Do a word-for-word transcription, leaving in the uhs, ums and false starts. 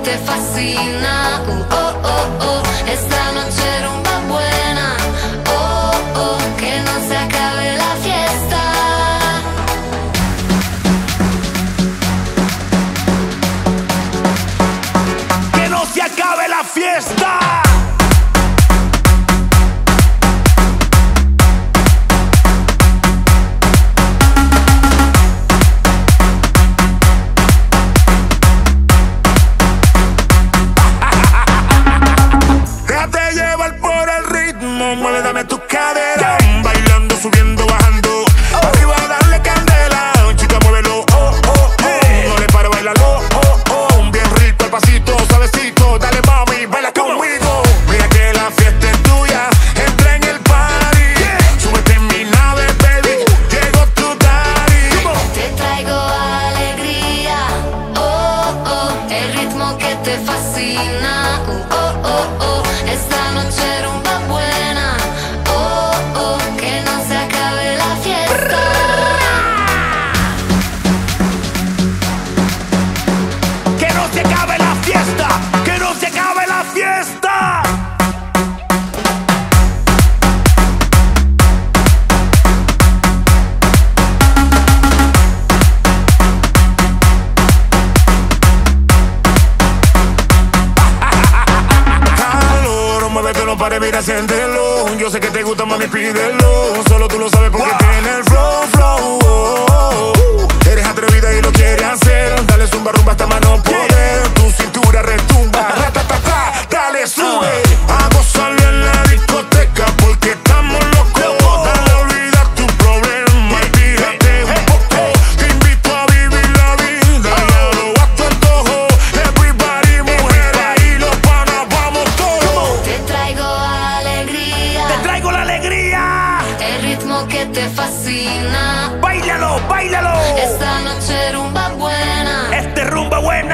te fascina. Uh, oh, oh, oh. Esta noche rumba buena. Oh, oh, que no se acabe la fiesta. Que no se acabe la fiesta. Mueve, dame tu cadera, bailando, subiendo, bajando, arriba darle candela, chica muévelo, oh, oh, oh, no le pare, bailalo, oh, oh, bien rico el pasito, suavecito, dale mami, baila conmigo, mira que la fiesta es tuya, entra en el party, súbete en mi nave, baby, llegó tu daddy. Te traigo alegría, oh, oh, el ritmo que te fascina, uh, oh, oh, oh, esta noche rumba buena. ¡Que no se acabe la fiesta! Calor, muévete, no pares, mira, siéntelo. Yo sé que te gusta, mami, pídelo. Solo tú lo sabes porque wow. Tienes el flow, flow, oh, oh, oh. Eres atrevida y lo quieres hacer. Dale zumba, rumba hasta más no poder. Tu cintura retumba, ratatata, dale, sube. A gozarle en la discoteca porque estamos locos. Dale, olvida tu problema y tírate un poco. Te invito a vivir la vida, ya lo a tu antojo. Everybody, mujeres y los panas, vamos todos. Te traigo alegría. ¡Te traigo la alegría! El ritmo que te fascina. ¡Báilalo, báilalo! Esta noche rumba buena. Este rumba buena.